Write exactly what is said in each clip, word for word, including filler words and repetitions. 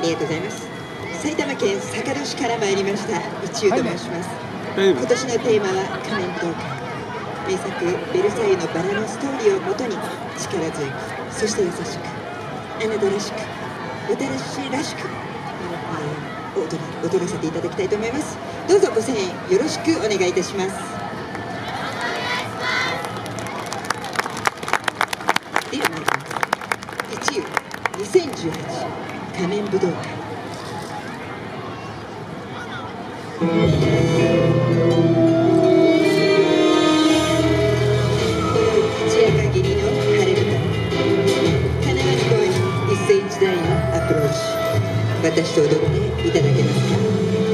りがとうございます。埼玉県坂戸市から参りました一遊と申します。今年のテーマは仮面舞踏会。名作「ベルサイユのバラ」のストーリーをもとに力強く、そして優しく、あなたらしく、私らしく、えー、踊り踊らせていただきたいと思います。どうぞご声援よろしくお願いいたします。では参ります。一遊にせんじゅうはち仮面武道会。一夜限りの晴れ舞台、金輪に声に一世一代のアプローチ、私と踊っていただけますか。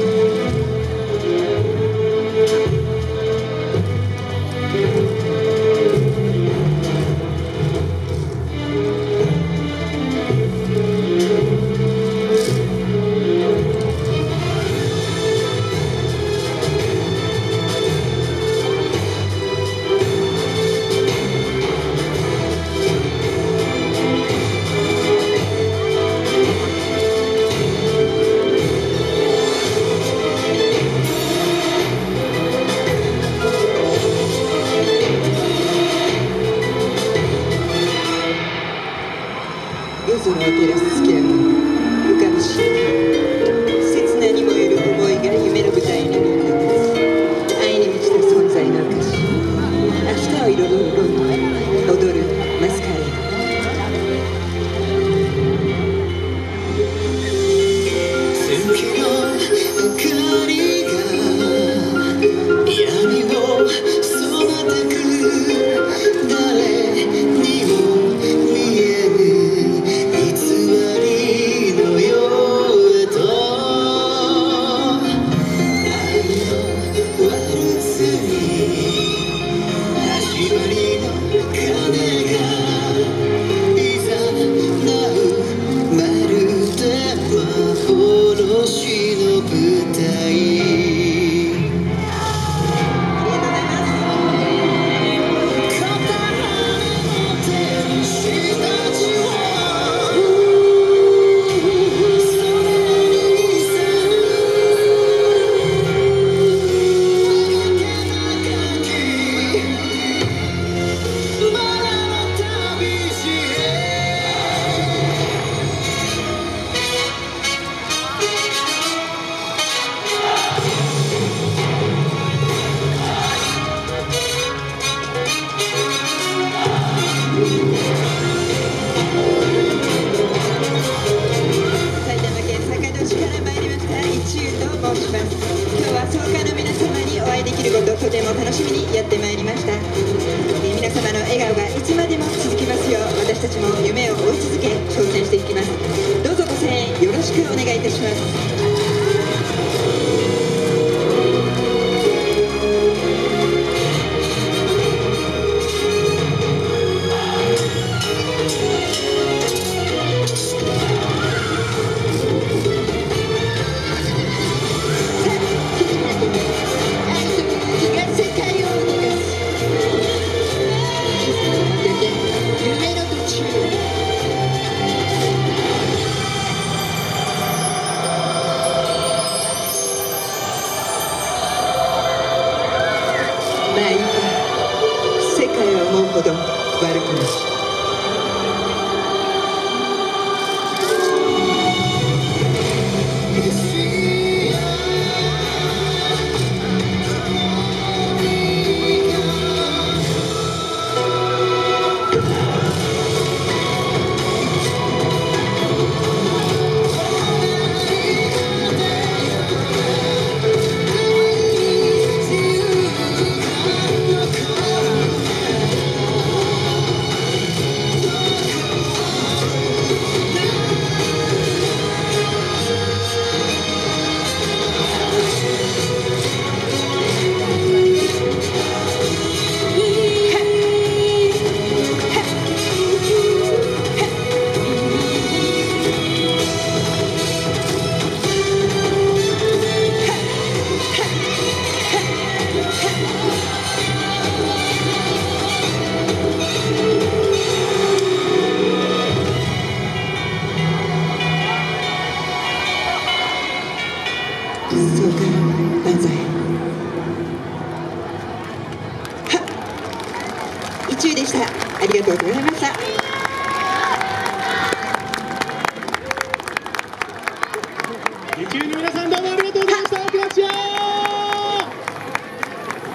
夜空を照らす月明かり浮かぶシーン、切なに燃える思いが夢の舞台に見え立つ愛に満ちた存在の証、明日を彩るロンドン、踊るマスカレード。月の明かりが闇を染めてく、誰にも見えぬとても楽しみにやってまいりました。皆様の笑顔がいつまでも続きますよう、私たちも夢を追い続け挑戦していきます。どうぞご声援よろしくお願いいたします。 そうか、万歳。はっ、一位でした。ありがとうございました。 一位の皆さん